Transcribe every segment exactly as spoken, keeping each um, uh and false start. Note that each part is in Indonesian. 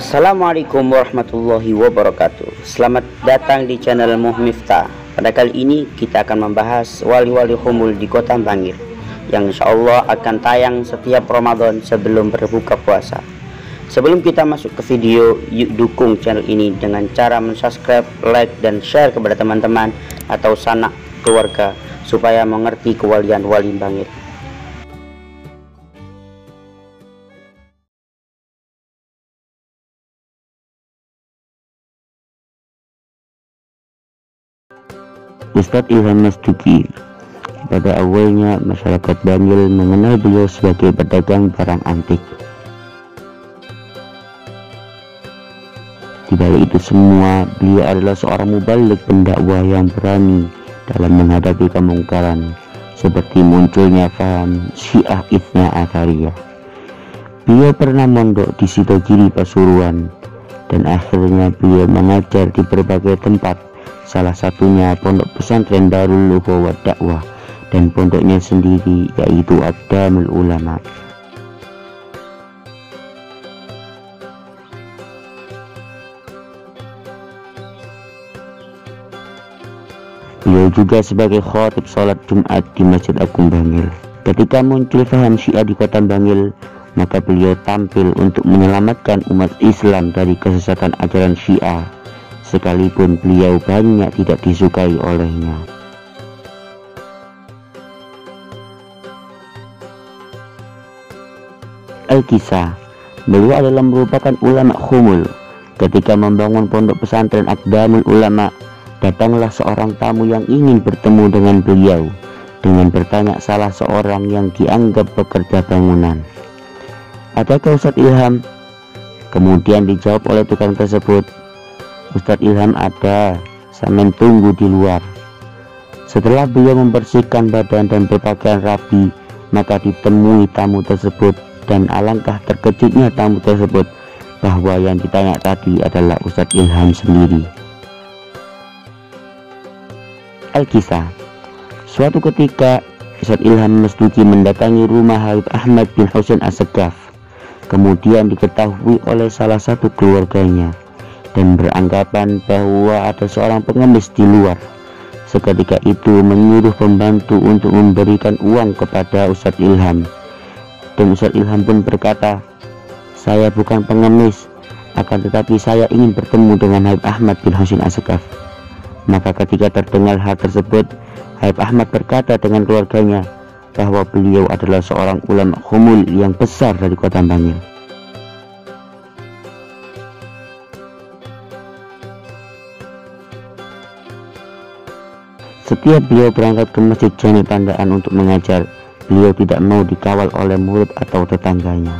Assalamualaikum warahmatullahi wabarakatuh. Selamat datang di channel Muhmiftah. Pada kali ini kita akan membahas wali-wali khumul di Kota Bangil yang insya Allah akan tayang setiap Ramadan sebelum berbuka puasa. Sebelum kita masuk ke video, yuk dukung channel ini dengan cara mensubscribe, like, dan share kepada teman-teman atau sanak keluarga supaya mengerti kewalian wali Bangil. Ustadz Ilham Masduki. Pada awalnya masyarakat Bangil mengenal beliau sebagai pedagang barang antik. Di balik itu semua, beliau adalah seorang mubalik pendakwah yang berani dalam menghadapi kemungkaran, seperti munculnya paham Syiah Itsna Asyariyah. Beliau pernah mondok di Sidogiri Pasuruan, dan akhirnya beliau mengajar di berbagai tempat, salah satunya pondok pesantren Darul Ukhuwah Dakwah dan pondoknya sendiri yaitu Aqdamul Ulama. Beliau juga sebagai khatib sholat Jumat di Masjid Agung Bangil. Ketika muncul paham Syiah di Kota Bangil, maka beliau tampil untuk menyelamatkan umat Islam dari kesesatan ajaran Syiah, sekalipun beliau banyak tidak disukai olehnya. Al-Kisah, beliau adalah merupakan ulama khumul. Ketika membangun pondok pesantren Aqdamul Ulama, datanglah seorang tamu yang ingin bertemu dengan beliau dengan bertanya salah seorang yang dianggap pekerja bangunan, "Adakah Ustadz Ilham?" Kemudian dijawab oleh tukang tersebut, "Ustadz Ilham ada, sampean tunggu di luar." Setelah beliau membersihkan badan dan berpakaian rapi, maka ditemui tamu tersebut, dan alangkah terkejutnya tamu tersebut bahwa yang ditanya tadi adalah Ustadz Ilham sendiri. Al-Kisah, suatu ketika Ustadz Ilham Masduki mendatangi rumah Habib Ahmad bin Husain As-Saqqaf, kemudian diketahui oleh salah satu keluarganya dan beranggapan bahwa ada seorang pengemis di luar. Seketika itu menyuruh pembantu untuk memberikan uang kepada Ustadz Ilham, dan Ustadz Ilham pun berkata, "Saya bukan pengemis, akan tetapi saya ingin bertemu dengan Habib Ahmad bin Husain As-Saqqaf." Maka ketika terdengar hal tersebut, Habib Ahmad berkata dengan keluarganya bahwa beliau adalah seorang ulama khumul yang besar dari Kota Bangil. Setiap beliau berangkat ke Masjid Jami Pandaan untuk mengajar, beliau tidak mau dikawal oleh murid atau tetangganya.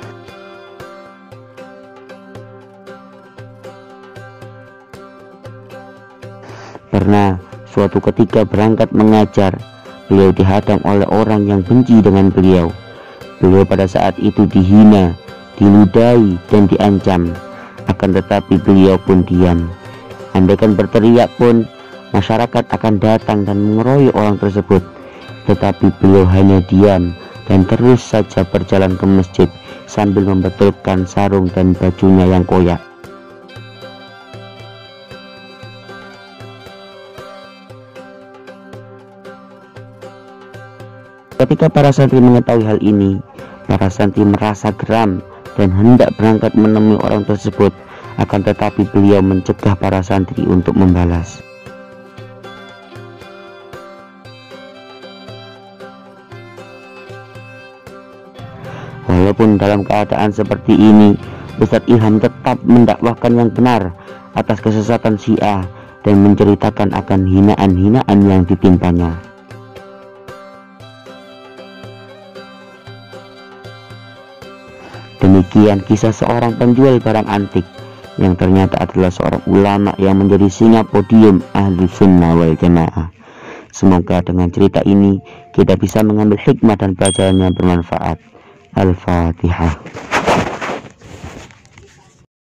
Pernah suatu ketika berangkat mengajar, beliau dihadang oleh orang yang benci dengan beliau. Beliau pada saat itu dihina, diludahi, dan diancam. Akan tetapi beliau pun diam. Andaikan berteriak pun, masyarakat akan datang dan mengeroyok orang tersebut. Tetapi beliau hanya diam dan terus saja berjalan ke masjid sambil membetulkan sarung dan bajunya yang koyak. Ketika para santri mengetahui hal ini, para santri merasa geram dan hendak berangkat menemui orang tersebut, akan tetapi beliau mencegah para santri untuk membalas. Walaupun dalam keadaan seperti ini, Ustadz Ilham tetap mendakwahkan yang benar atas kesesatan Syiah dan menceritakan akan hinaan-hinaan yang ditimpanya. Demikian kisah seorang penjual barang antik yang ternyata adalah seorang ulama yang menjadi singa podium Ahlus Sunnah wal Jamaah. Semoga dengan cerita ini kita bisa mengambil hikmah dan pelajaran yang bermanfaat. Al-Fatihah.